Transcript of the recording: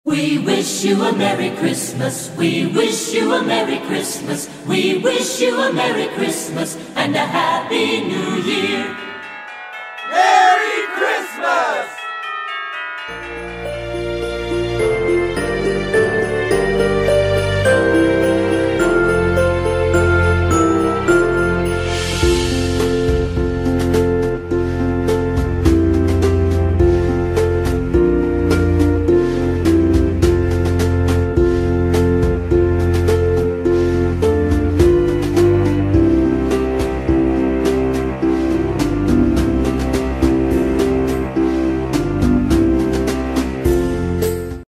We wish you a Merry Christmas. We wish you a Merry Christmas. We wish you a Merry Christmas and a Happy New Year.